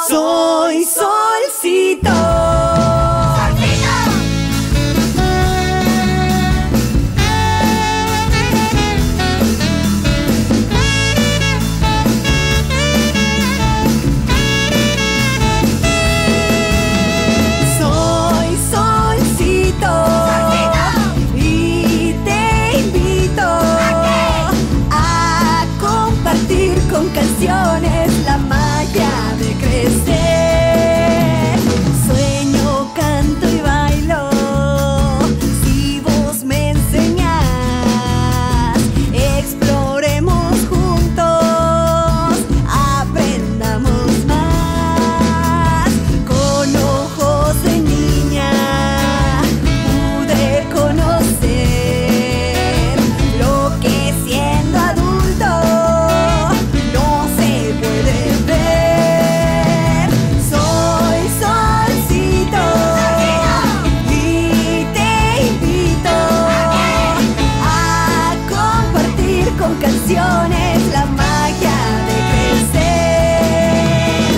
Soy solcito. La magia de crecer. Sueño, canto y bailo. Si vos me enseñás, exploremos juntos, aprendamos más. Con ojos de niña pude conocer lo que siendo adulto la magia de crecer.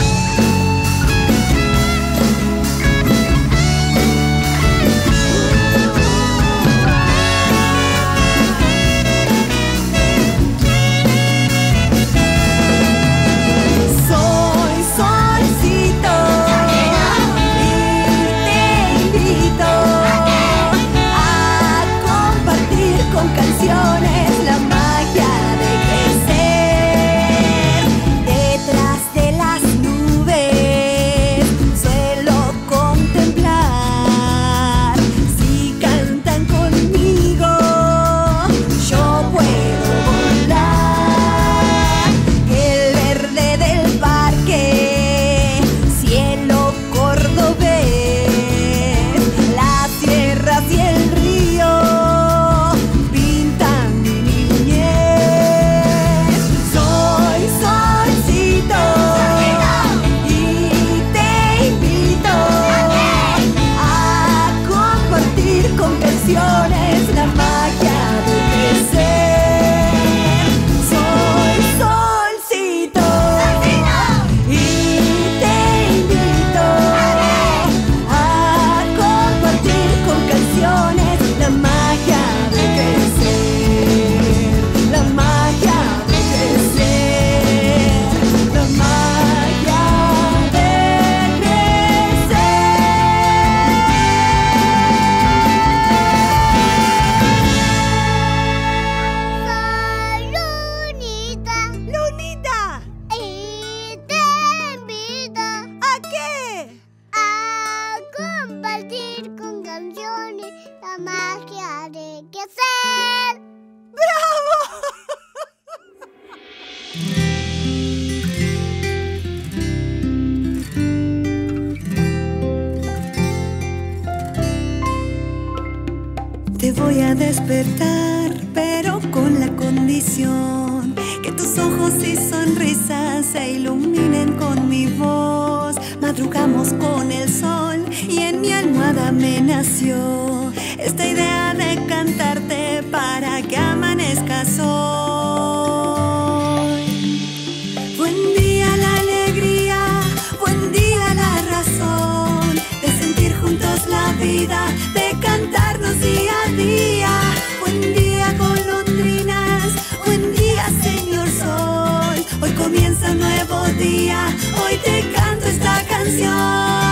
Soy solcito y te invito a compartir con canciones la magia. La magia de crecer. Soy solcito y te invito a compartir con canciones la magia de crecer. La magia de crecer. La magia de Te voy a despertar, pero con la condición que tus ojos y sonrisas se iluminen con mi voz. Madrugamos con el sol y en mi almohada me nació esta idea de cantarte para que amanezcas hoy. Buen día la alegría, buen día la razón de sentir juntos la vida, de cantarnos día a día. Buen día golondrinas, buen día señor sol. Hoy comienza un nuevo día, hoy te canto esta canción.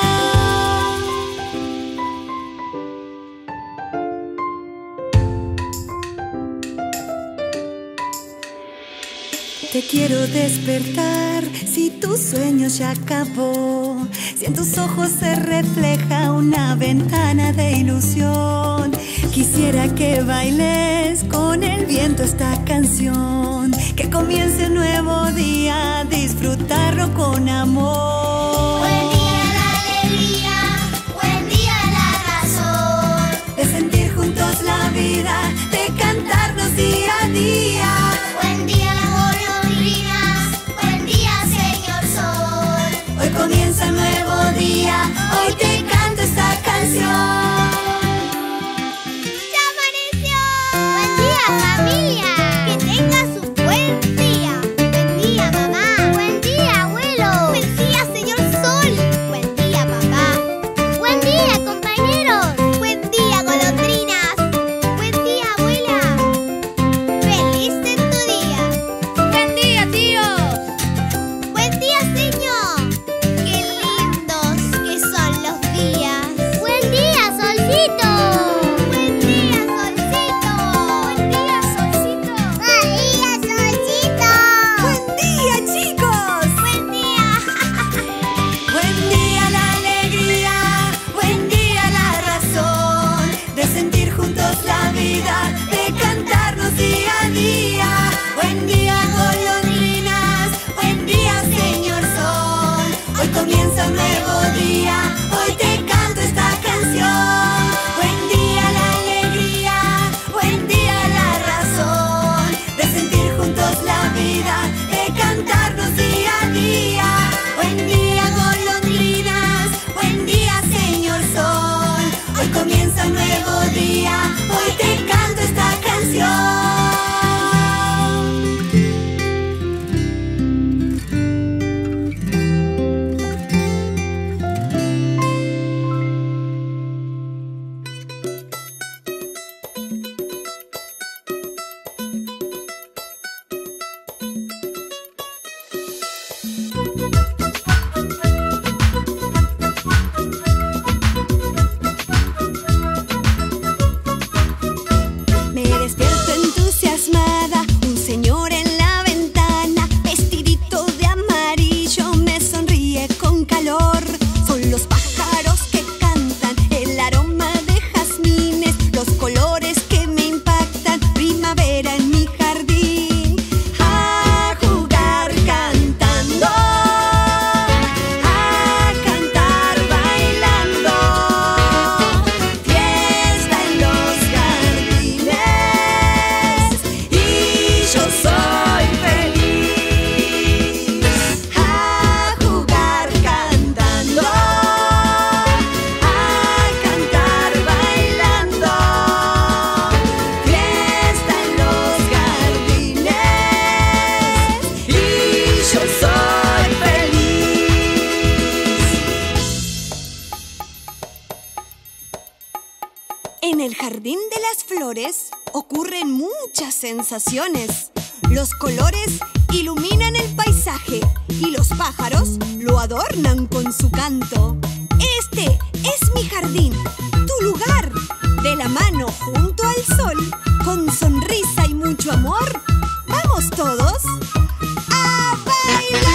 Te quiero despertar si tu sueño ya acabó, si en tus ojos se refleja una ventana de ilusión. Quisiera que bailes con el viento esta canción, que comience un nuevo día, disfrutarlo con amor. Buen día la alegría, buen día la razón de sentir juntos la vida, de cantarnos día a día. Buen día golondrinas, buen día señor sol. Hoy comienza un nuevo día, hoy te canto esta canción. ¡Ya amaneció! Buen día familia, que tengas un buen día. Buen día mamá, buen día abuelo, buen día comienza un nuevo día, hoy te canto esta canción. Buen día la alegría, buen día la razón de sentir juntos la vida, de cantarnos día a día. Buen día golondrinas, buen día señor sol, hoy comienza un nuevo día, hoy te canto esta canción. Me despierto entusiasmada, un señor en la ventana, vestidito de amarillo, me sonríe con calor. Son los pájaros que cantan, el aroma de jazmines, los colores que me impactan, primavera en mi jardín. A jugar cantando, a cantar bailando, fiesta en los jardines. Y yo soy feliz. A jugar cantando, a cantar bailando, fiesta en los jardines. Y yo soy feliz. En el jardín de las flores ocurren muchas sensaciones. Los colores iluminan el paisaje y los pájaros lo adornan con su canto. Este es mi jardín, tu lugar. De la mano junto al sol, con sonrisa y mucho amor, vamos todos a bailar.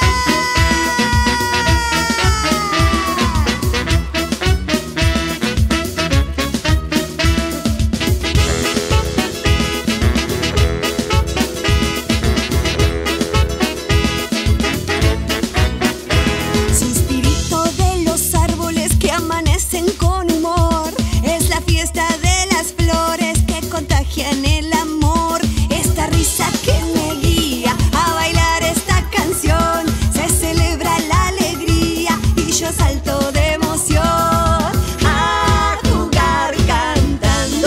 Suspirito de los árboles que amanecen con humor, es la fiesta de las flores que contagian el amor. Esta risa que me guía a bailar esta canción, se celebra la alegría y yo salto de emoción. A jugar cantando,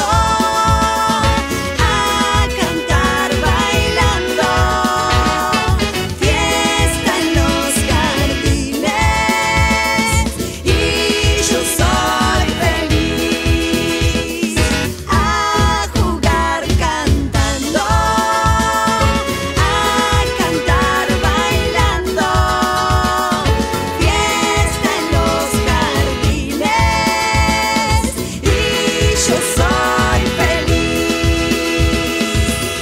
a cantar bailando, fiesta en los jardines. Y yo soy feliz. A jugar cantando, a cantar bailando, fiesta en los jardines. Y yo soy feliz.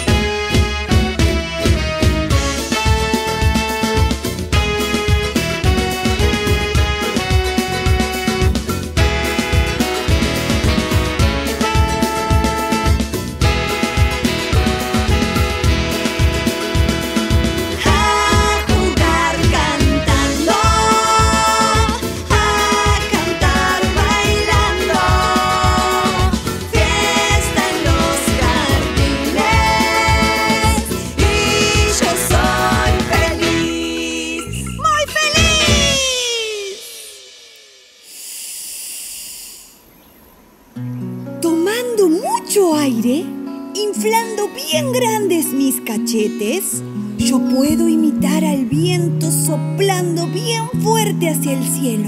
A jugar cantando, a cantar bailando, fiesta en los jardines. Y yo soy feliz, muy feliz. Tomando mucho aire, inflando bien grandes mis cachetes, yo puedo imitar al viento soplando bien fuerte hacia el cielo.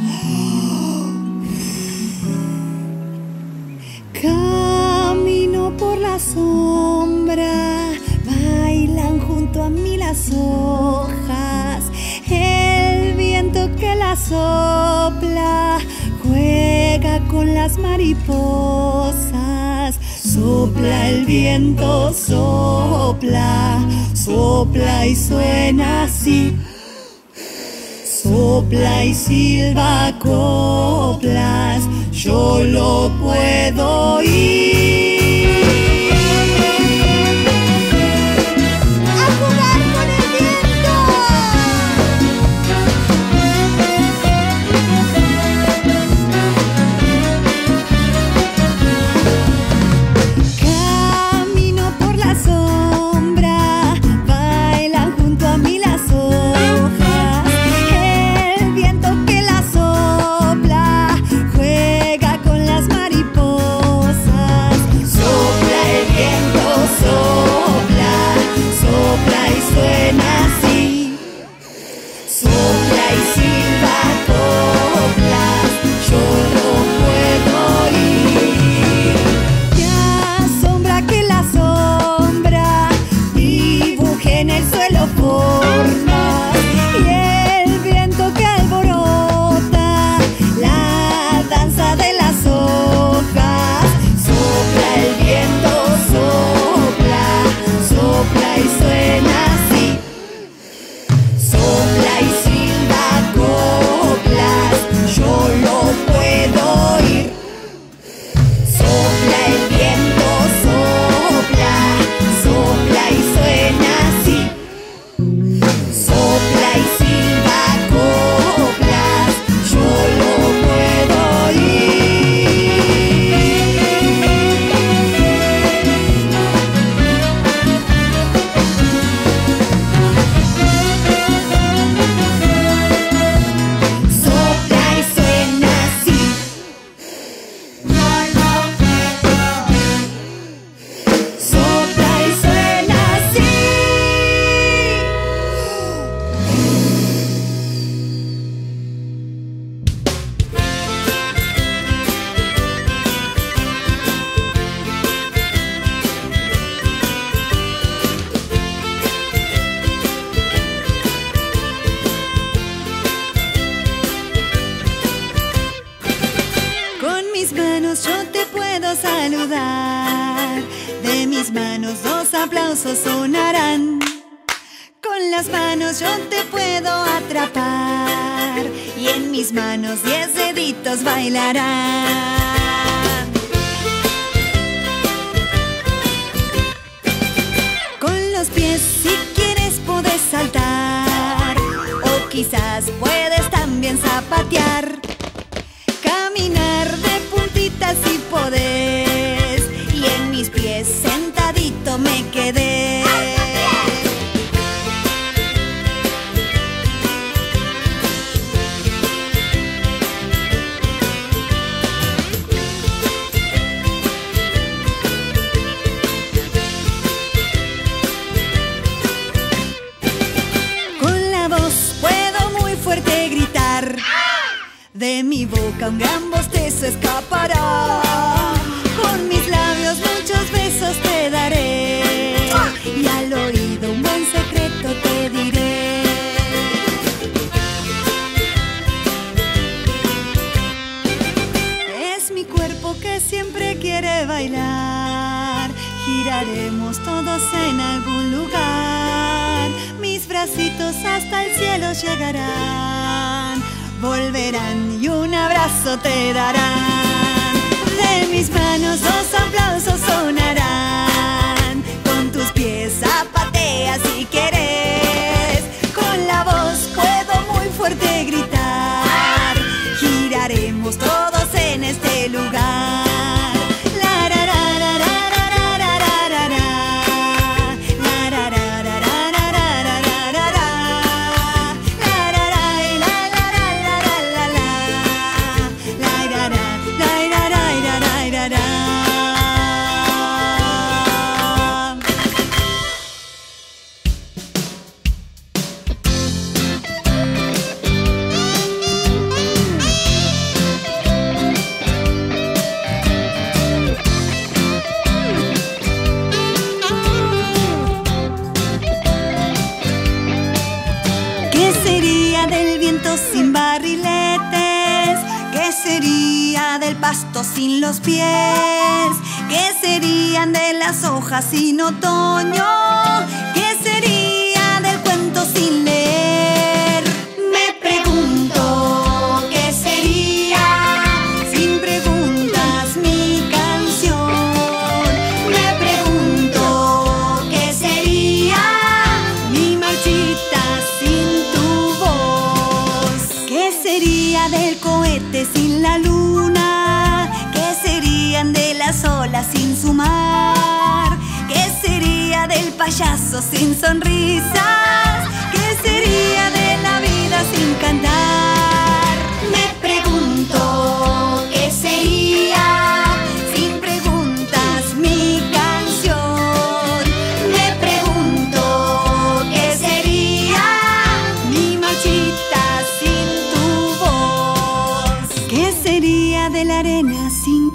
Camino por la sombra, bailan junto a mí las hojas, el viento que las sopla juega con las mariposas. Sopla el viento, sopla, sopla y suena así. Sopla y silba coplas, yo lo puedo oír. ¡A jugar con el viento! Sopla y silba coplas, yo lo puedo oír. Me asombra que la sombra dibuje en el suelo formas y el viento que alborota la danza de las hojas. Sopla el viento, sopla, sopla y suena así. Sopla y silba coplas, yo lo puedo oír. Sopla el viento, sopla, sopla y suena así. Sopla y silba coplas, yo lo puedo Sopla y suena así. Sopla y suena así. Con mis manos yo te puedo saludar. De mis manos 2 aplausos sonarán. Con las manos yo te puedo atrapar. Y en mis manos 10 deditos bailarán. Con los pies si quieres puedes saltar. O quizás puedes también zapatear. Caminar de puntitas si podés. Y en mis pies sentadito me quedé. Con la voz puedo muy fuerte gritar. De mi boca un gran bostezo escapará. Con mis labios muchos besos te daré. Y al oído un buen secreto te diré. Es mi cuerpo que siempre quiere bailar. Giraremos todos en algún lugar. Mis bracitos hasta el cielo llegarán. Volverán y un abrazo te darán. De mis manos 2 aplausos sonarán. Con tus pies zapatea si querés. Con la voz puedo muy fuerte gritar. Giraremos todos en este lugar. La ra ra ra ra ra ra ra ra ra ra. La ra ra ra ra ra ra ra ra ra ra. La ra ra y la la la la la la la. La ra ra la ra ra ra ra ra ra. ¿Qué sería del viento sin barriletes? ¿Qué sería del pasto sin los pies? ¿Qué serían de las hojas sin otoño? ¿Qué sería del cuento sin leer? Me pregunto, ¿qué sería sin preguntas mi canción? Me pregunto, ¿qué sería mi marchita sin tu voz? ¿Qué sería del cohete sin la luna? ¿Qué serían de las olas sin su mar? ¿Qué sería del payaso sin sonrisas? ¿Qué sería de la vida sin cantar? Me pregunto, ¿qué sería sin preguntas mi canción? Me pregunto, ¿qué sería mi marchita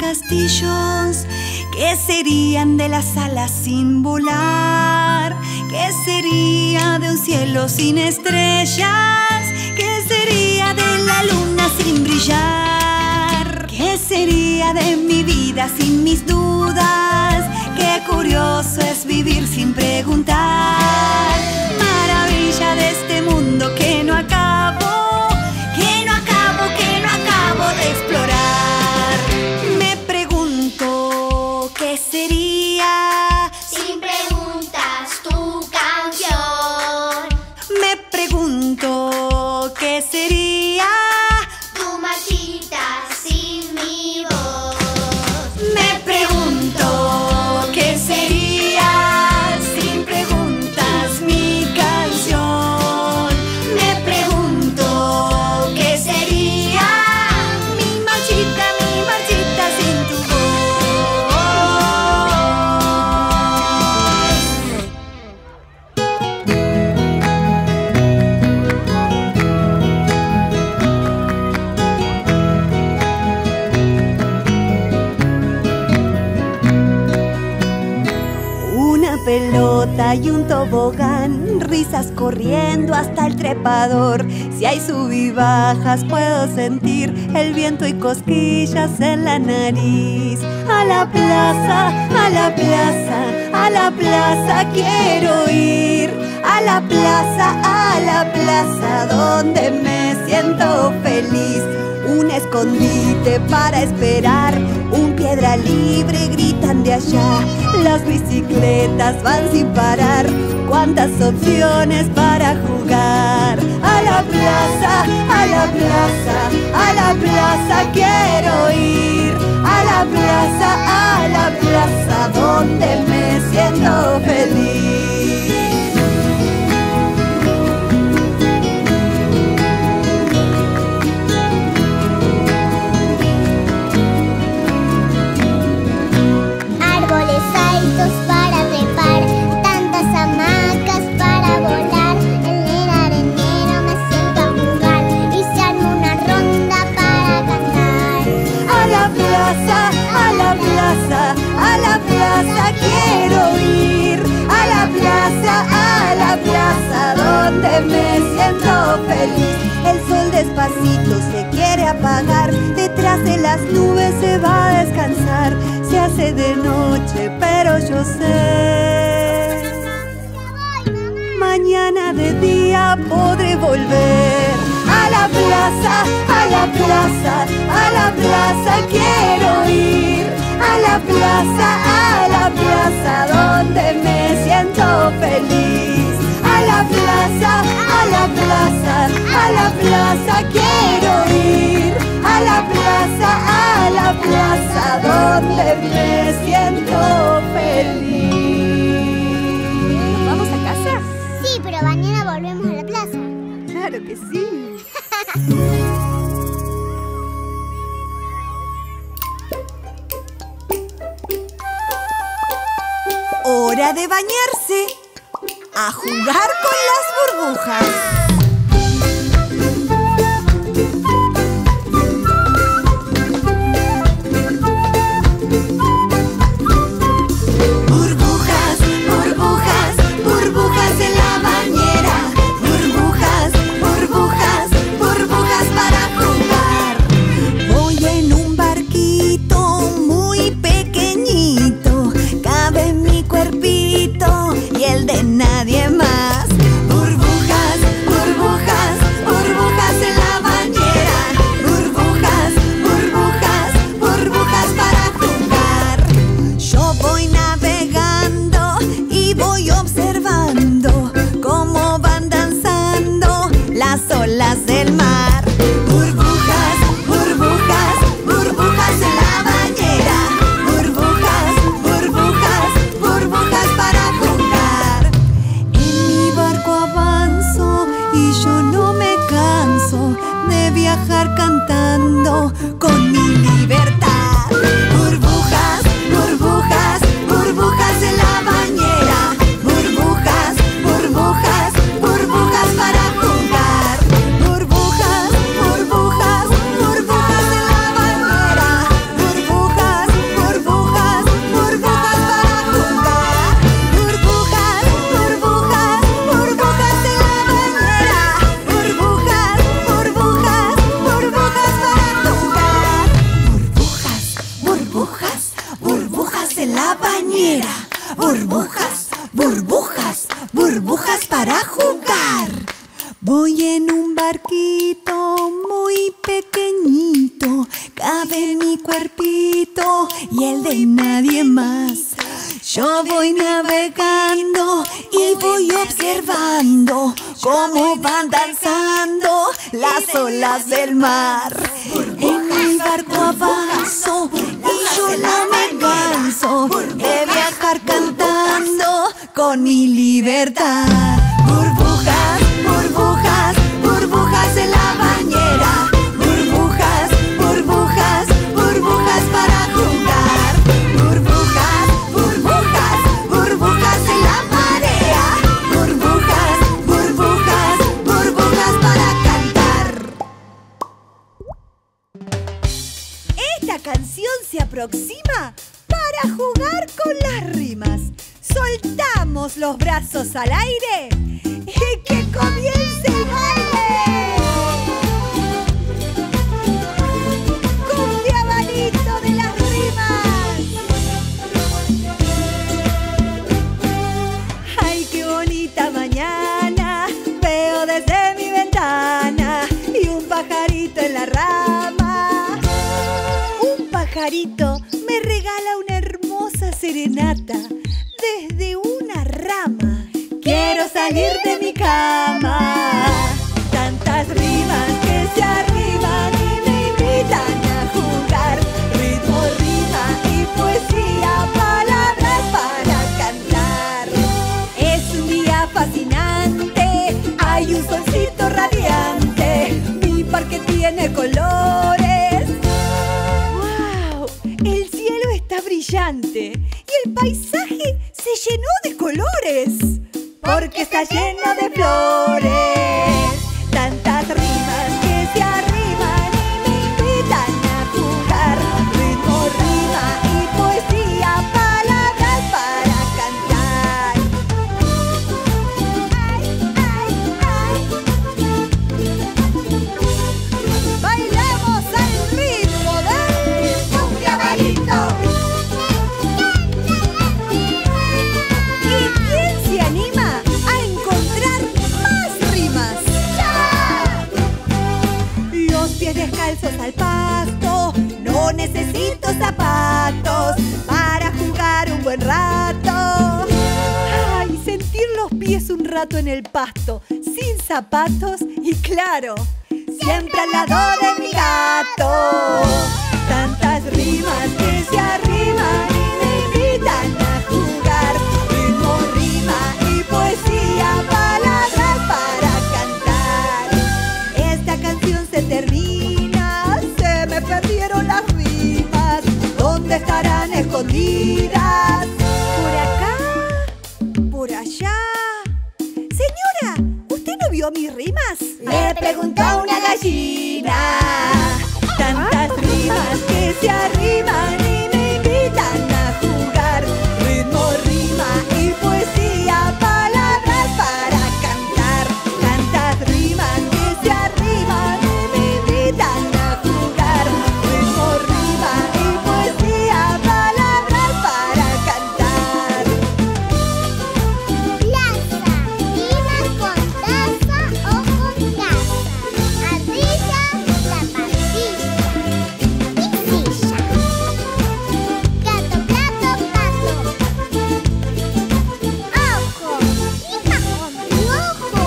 castillos? ¿Qué serían de las alas sin volar? ¿Qué sería de un cielo sin estrellas? ¿Qué sería de la luna sin brillar? ¿Qué sería de mi vida sin mis dudas? Qué curioso es vivir sin preguntar. Maravilla de este mundo que no acabo, que no acabo, que no acabo de explorar. Me pregunto, ¿qué sería? Sin preguntas tu canción. Me pregunto, ¿qué sería? Tu marchita sin mi voz. Me pregunto, ¿qué sería? Sin preguntas mi canción. Me pregunto, ¿qué sería? Mi marchita sin tu voz. Una pelota y un tobogán, risas corriendo hasta el trepador. Si hay sub y bajas puedo sentir el viento y cosquillas en la nariz. A la plaza, a la plaza, a la plaza quiero ir. A la plaza donde me siento feliz. Un escondite para esperar, un piedra libre gritan de allá. Las bicicletas van sin parar, cuántas opciones para jugar. A la plaza, a la plaza, a la plaza quiero ir. A la plaza donde me siento feliz. Árboles altos para trepar, tantas hamacas para volar. En el arenero me siento a jugar y se arma una ronda para cantar. A la plaza, a la plaza, a la plaza quiero ir. A la plaza donde me siento feliz. El sol despacito se quiere apagar, detrás de las nubes se va a descansar. Se hace de noche, pero yo sé, mañana de día podré volver. A la plaza, a la plaza, a la plaza quiero ir. A la plaza donde me siento feliz. A la plaza, a la plaza, a la plaza quiero ir. A la plaza donde me siento feliz. ¿Nos vamos a casa? Sí, pero mañana volvemos a la plaza. Claro que sí. Hora de bañarse, a jugar con las burbujas. Burbujas, burbujas, burbujas en la bañera. Burbujas, burbujas, burbujas para jugar. Voy en un barquito muy pequeñito, cabe mi cuerpito y el de nadie más. Burbujas, burbujas, burbujas en la bañera. Burbujas, burbujas, burbujas para jugar. Yo voy navegando y voy observando cómo van danzando las olas del mar. Burbujas, burbujas, burbujas en la bañera. Burbujas, burbujas, burbujas para jugar. En mi barco avanzo y yo no me canso de viajar cantando con mi libertad. Burbujas, burbujas, burbujas en la bañera. Burbujas, burbujas, burbujas para jugar. Burbujas, burbujas, burbujas en la bañera. Burbujas, Voy en un barquito muy pequeñito, cabe mi cuerpito y el de nadie más. Yo voy navegando y voy observando cómo van danzando las olas del mar. En mi barco avanzo y yo no me canso de viajar cantando con mi libertad. Burbujas, burbujas, burbujas en la bañera. Burbujas, burbujas, burbujas para jugar. Burbujas, burbujas, burbujas en la marea. Burbujas, burbujas, burbujas para cantar. Esta canción se aproxima para jugar con las rimas. Soltamos los brazos al aire y que comience el baile. Cumbia balito de las rimas. Ay, qué bonita mañana veo desde mi ventana y un pajarito en la rama. Un pajarito me regala una hermosa serenata desde una rama. Quiero salir de mi cama. Tantas rimas que se arriman y me invitan a jugar. Ritmo, rima y poesía, palabras para cantar. Es un día fascinante, hay un solcito radiante. Mi parque tiene colores. ¡Wow! El cielo está brillante y el paisaje se llenó de colores, porque está lleno de flores. Tantas rimas que se arriman y me invitan a jugar. Ritmo, rima y poesía, palabras para cantar. Ay, ay, ay. Bailamos al ritmo del cumbia balito. ¿Se anima a encontrar más rimas? ¡Ya! Los pies descalzos al pasto, no necesito zapatos para jugar un buen rato. Ay, sentir los pies un rato en el pasto, sin zapatos y claro, siempre al lado de mi gato. Tantas rimas que se arriman y me invitan a jugar. Ritmo, rima y poesía, palabras para cantar. Esta canción se termina, se me perdieron las rimas. ¿Dónde estarán escondidas? ¿Por acá? ¿Por allá? Señora, ¿usted no vio mis rimas? Le preguntó a una gallina. Tantas rimas que se arriman y me invitan a jugar. Ritmo, rima y poesía, palabras para cantar. Tantas rimas que se arriman y me invitan a jugar. Ritmo, rima y poesía, palabras para cantar. Plaza, rimas con taza o con casa. Ardilla, la pastilla y silla. Gato, plato, pato. Ojo, rima con tu ojo.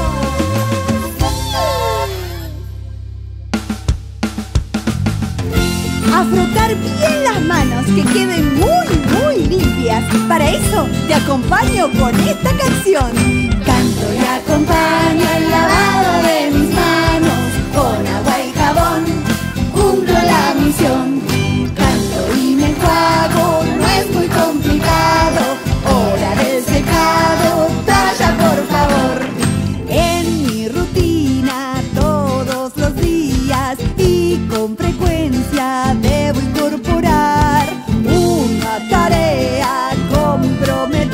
Sí. A frotar bien las manos, que queden muy limpias. Para eso te acompaño con esta canción. Canto y acompaño el lavado de mis manos. Con agua y jabón cumplo la misión. Canto y me enjuago, no es muy complicado. Hora del secado, talla por favor. En mi rutina todos los días y con frecuencia debo incorporar una tarea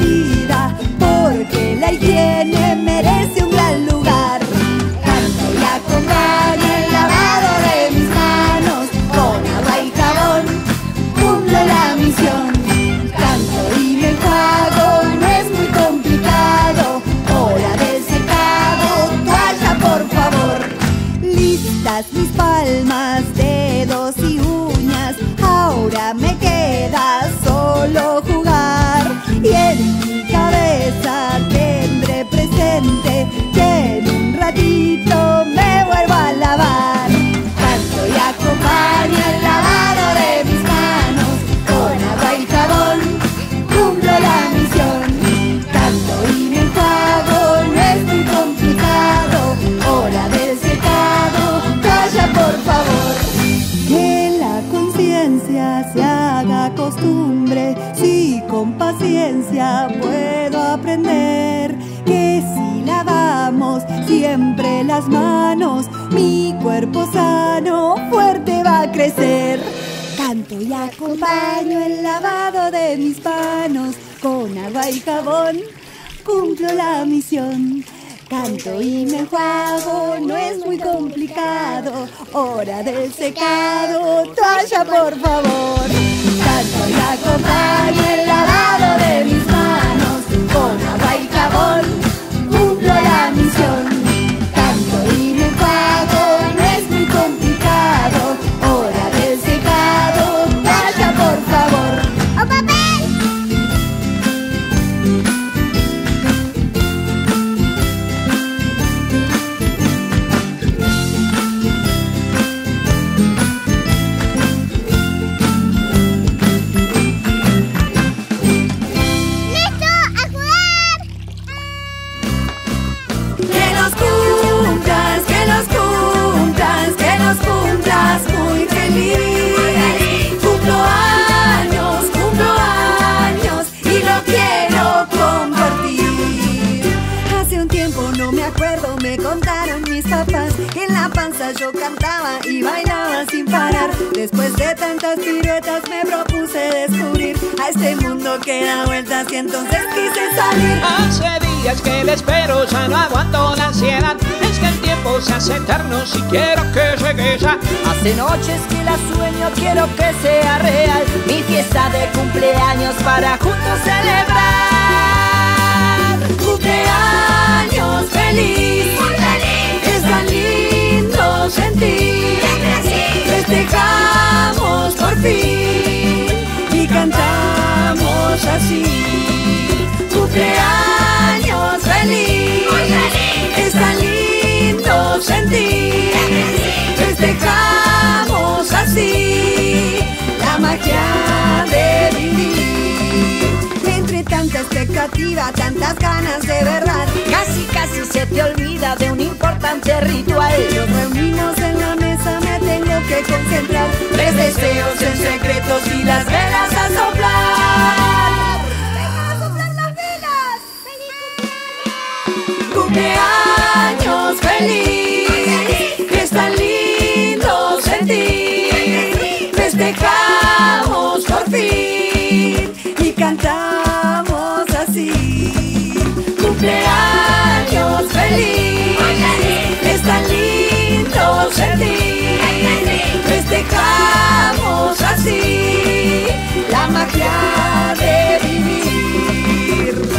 comprometida, porque la higiene merece un gran lugar. Canto y todas mis palmas, dedos y uñas. Ahora me queda solo jugar y en mi cabeza tendré presente que en un ratito me vuelvo a lavar. Canto y acompaño el lavado de mis manos con agua y jabón, cumplo la misión. Canto y me enjuago, no es muy complicado. Hora del secado, calla por favor. Que la conciencia se haga costumbre, si con paciencia puedo aprender que si lavamos siempre las manos, mi cuerpo sano, fuerte va a crecer. Canto y acompaño el lavado de mis manos con agua y jabón, cumplo la misión. Canto y me enjuago, no es muy complicado. Hora del secado, toalla por favor. Canto y acompaño el lavado de mis manos con agua y jabón, cumplo la misión. Canto y me enjuago, no es muy complicado. Hora del secado, toalla por favor. ¡O papel! Muy feliz. Cumplo años y lo quiero compartir. Hace un tiempo, no me acuerdo, me contaron mis papás que en la panza yo cantaba y bailaba sin parar. Después de tantas piruetas me propuse descubrir a este mundo que da vueltas y entonces quise salir. Hace días que le espero, ya no aguanto la ansiedad. Es que el tiempo se hace eterno si quiero que llegue ya. Hace noches que la sueño, quiero que sea real. Mi fiesta de cumpleaños para juntos celebrar. Cumpleaños feliz, es tan lindo sentir. Festejamos por fin y cantamos así. Cumpleaños feliz, es tan lindo sentir. Festejamos así la magia de vivir. Entre tanta expectativa, tantas ganas de verdad, Casi se te olvida de un importante ritual. nos reunimos en la mesa, me tengo que concentrar. 3 deseos en secretos y las velas a soplar. ¡Vengan a soplar las velas! ¡Cumpleaños feliz! ¡Es tan lindo sentir! Festejamos por fin y cantamos así. Cumpleaños feliz, es tan lindo sentir. Festejamos así la magia de vivir.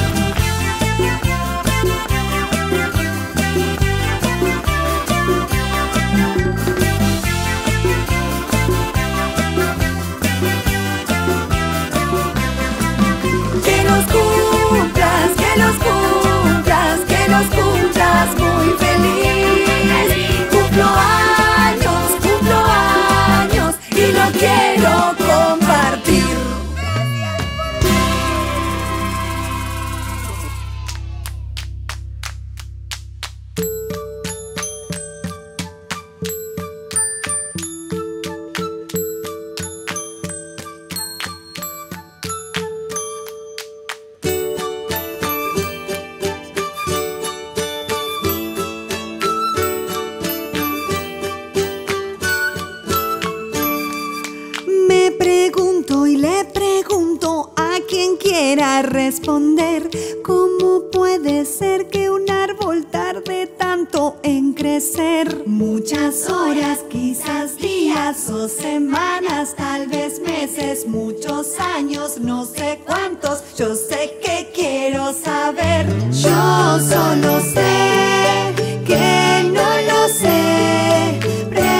Que los cumplas, que los cumplas, que los cumplas muy feliz. Cumplo años y lo quiero compartir. Me pregunto y le pregunto a quien quiera responder, ¿cómo puede ser que un árbol tarde tanto en crecer? Muchas horas, quizás días o semanas, tal vez meses, muchos años, no sé cuántos. Yo sé que quiero saber. Yo solo sé que no lo sé.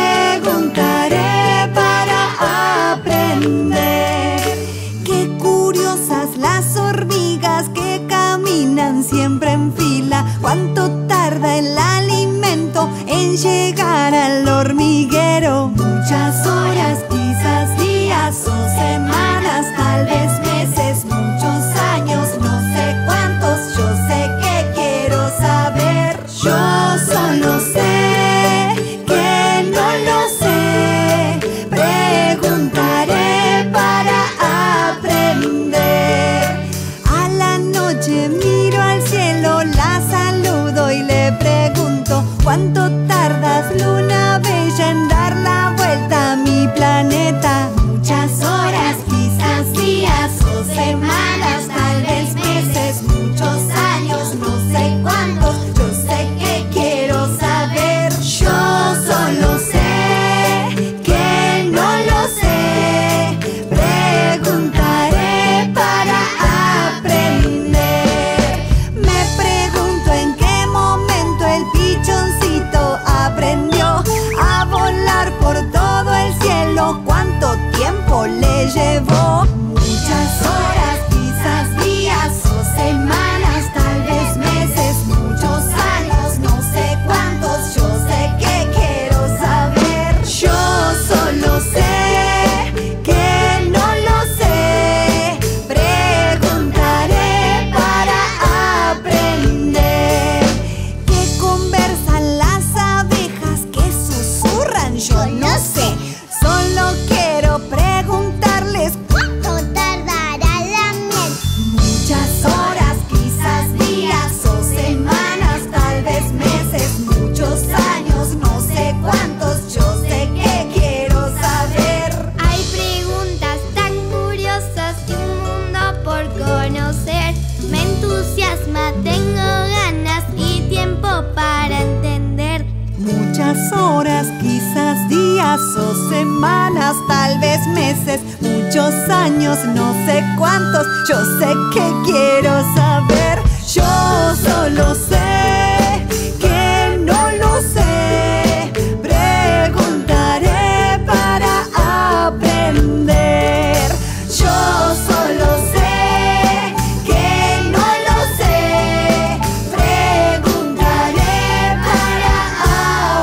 yo no sé. Solo quiero preguntarles ¿cuánto tardará la miel? muchas horas, quizás días o semanas, tal vez meses, muchos años, no sé cuántos, yo sé que quiero saber. Hay preguntas tan curiosas y un mundo por conocer. Me entusiasma, tengo ganas y tiempo para entender. Muchas horas, quizás días o semanas, tal vez meses, muchos años, no sé cuántos, yo sé que quiero saber. Yo solo sé que no lo sé, preguntaré para aprender. Yo solo sé que no lo sé, preguntaré para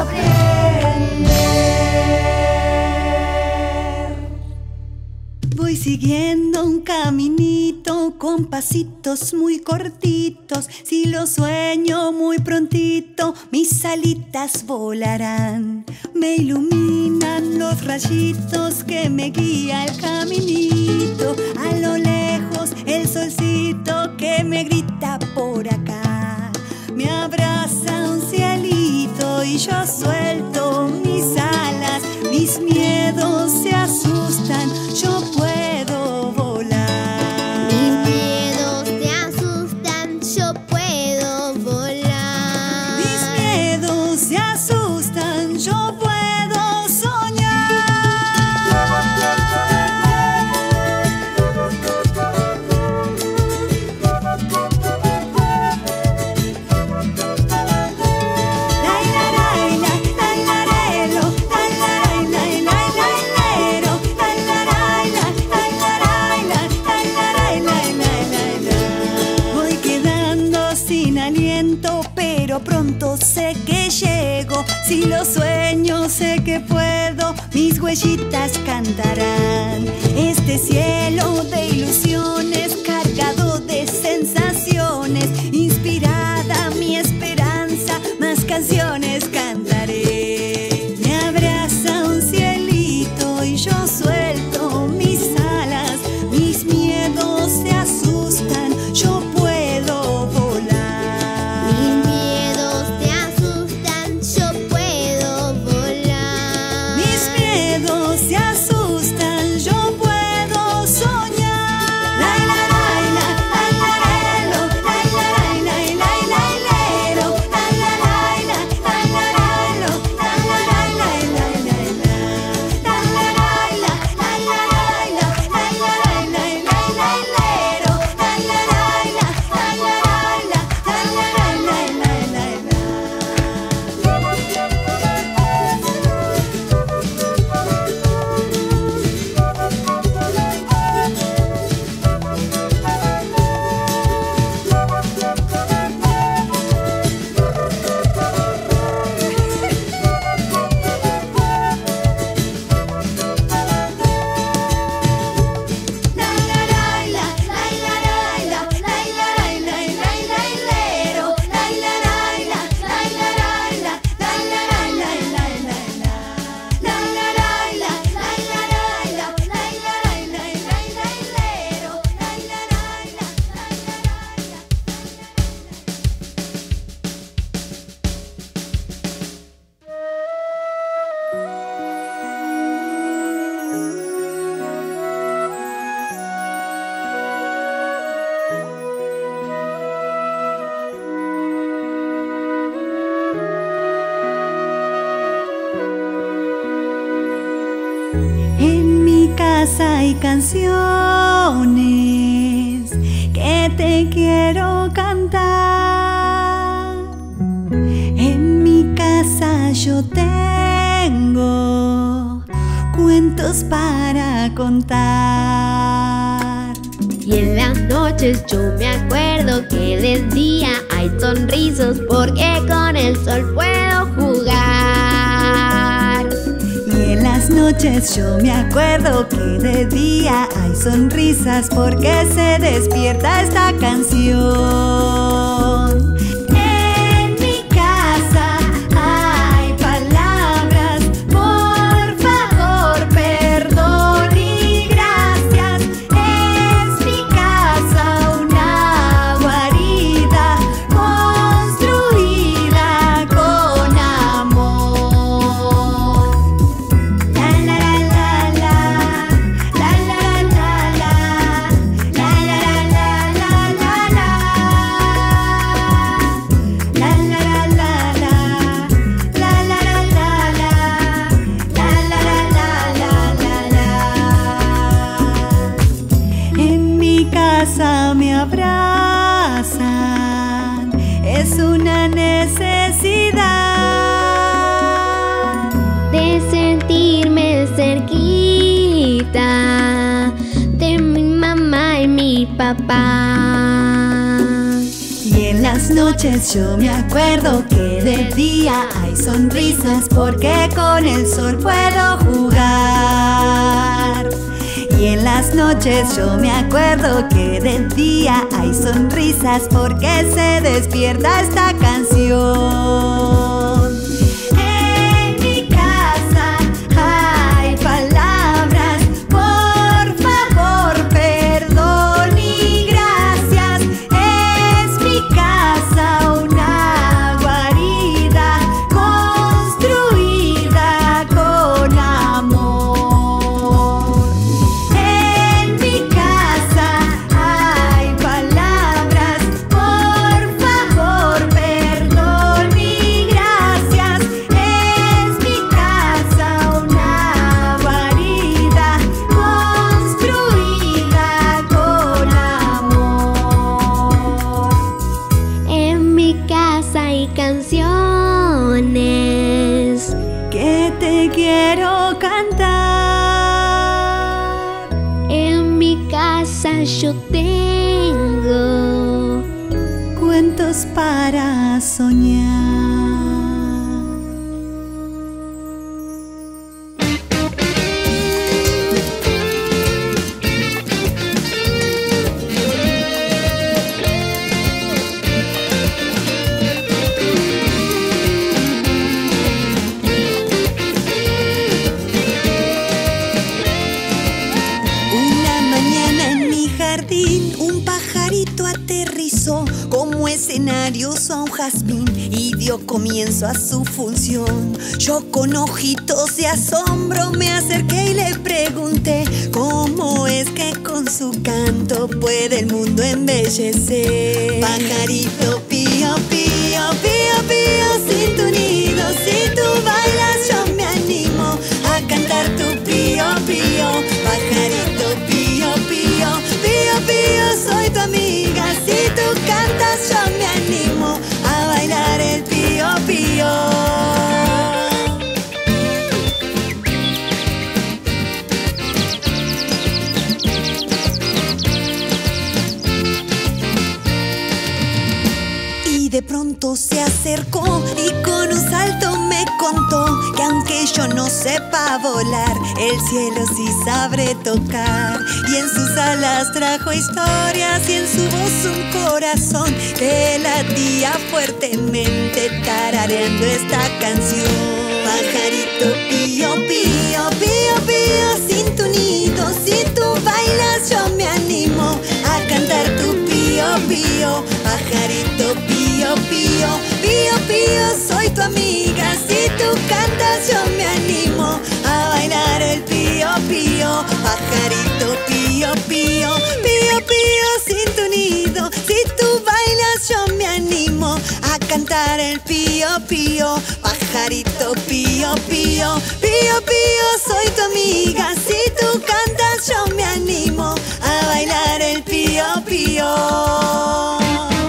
aprender. Voy siguiendo un caminito con pasitos muy cortitos. Si lo sueño muy prontito, mis alitas volarán. Me iluminan los rayitos que me guía el caminito. A lo lejos el solcito que me grita por acá. Me abraza un cielito y yo suelto mis alas. Mis miedos se asustan, yo puedo volar. Mis miedos te asustan, yo puedo volar. Mis miedos se asustan, yo puedo soñar. Voy quedando sin aliento, pero pronto sé que llego. Si lo sueño, sé que puedo, mis huellitas cantarán. Este cielo de ilusiones, cargado de sensaciones, inspirada mi esperanza, más canciones cantaré. Me abraza un cielito y yo suelto mis alas. Mis miedos se asustan, yo puedo volar. Mis miedos te asustan, yo puedo volar. Mis miedos se asustan, yo puedo soñar. La la la la la la la la la la la la la casa hay canciones que te quiero cantar. En mi casa yo tengo cuentos para contar. Y en las noches yo me acuerdo que de día hay sonrisas porque con el sol puedo jugar. Y en las noches yo me acuerdo que de día hay sonrisas porque se despierta esta canción. En mi casa hay palabras por sentirme cerquita de mi mamá y mi papá. Y en las noches yo me acuerdo que de día hay sonrisas porque con el sol puedo jugar. Y en las noches yo me acuerdo que de día hay sonrisas porque se despierta esta canción. En mi casa hay palabras, por favor, perdón y gracias. Es mi casa una guarida construida con amor. En mi casa hay palabras, por favor, perdón y gracias. Es mi casa una guarida construida con amor. En mi casa hay canciones Que te quiero cantar. en mi casa yo tengo Cuentos para soñar. Una mañana en mi jardín un pajarito aterrizó como escenario a un jazmín y dio comienzo a su función. Yo con ojitos de asombro me acerqué y le pregunté cómo es que con su canto puede el mundo embellecer. Pajarito pío, pío, pío, pío, sin tu nido, si tú bailas yo me animo a cantar tu pío, pío. Pajarito pío, pío, pío, pío, soy tu amiga, si tú cantas yo me animo a bailar el pío, pío. Y de pronto se acercó y con un salto me contó que aunque yo no sepa volar, el cielo sí sabré tocar. Y en sus alas trajo historias y en su voz un corazón que latía fuertemente tarareando esta canción. Pajarito pío, pío, pío, pío, sin tu nido, si tú bailas yo me animo a cantar tu pío, pío. Pajarito pío, pío, pío, pío, soy tu amiga, si tú cantas yo me animo a bailar el pío, pío. Pajarito pío, pío, pío, pío, sin tu nido, si tú bailas yo me animo a cantar el pío, pío. Pajarito pío, pío, pío, pío, soy tu amiga, si tú cantas yo me animo a bailar el pío, pío.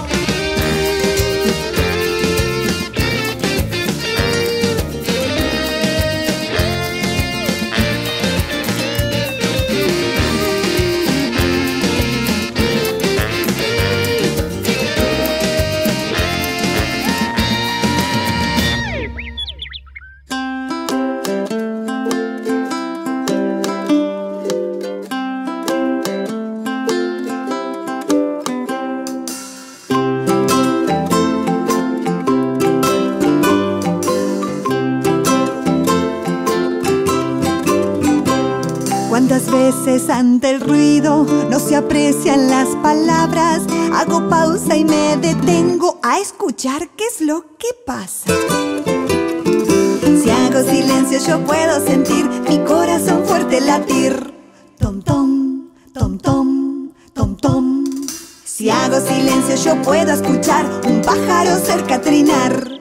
¿Cuántas veces ante el ruido no se aprecian las palabras? Hago pausa y me detengo a escuchar qué es lo que pasa. Si hago silencio yo puedo sentir mi corazón fuerte latir. Tom, tom, tom, tom, tom, tom. Si hago silencio yo puedo escuchar un pájaro cerca trinar.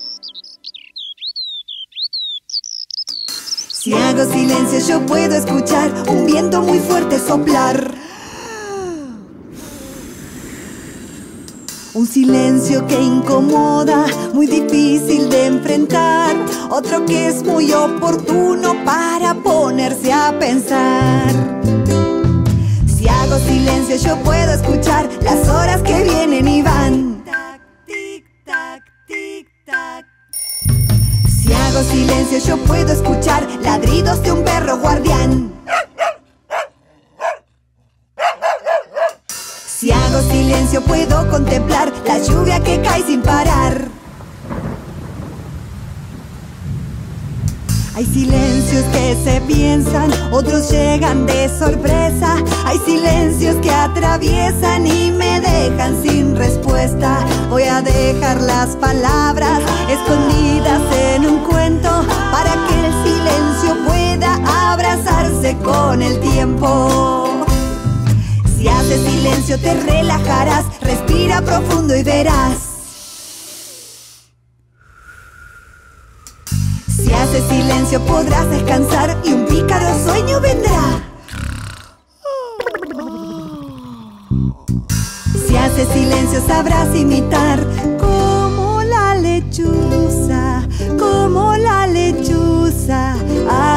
Si hago silencio yo puedo escuchar un viento muy fuerte soplar. Un silencio que incomoda, muy difícil de enfrentar. Otro que es muy oportuno para ponerse a pensar. Si hago silencio yo puedo escuchar las horas que vienen y van. Tac, tic, tac, tic, tac. Si hago silencio yo puedo escuchar ladridos de un perro guardián. Si hago silencio puedo contemplar la lluvia que cae sin parar. Hay silencios que se piensan, otros llegan de sorpresa. Hay silencios que atraviesan y me dejan sin respuesta. Voy a dejar las palabras escondidas en un cuento para que el silencio pueda abrazarse con el tiempo. Si haces silencio te relajarás, respira profundo y verás. Si haces silencio podrás descansar y un pícaro sueño vendrá. Si haces silencio sabrás imitar como la lechuza, como la lechuza.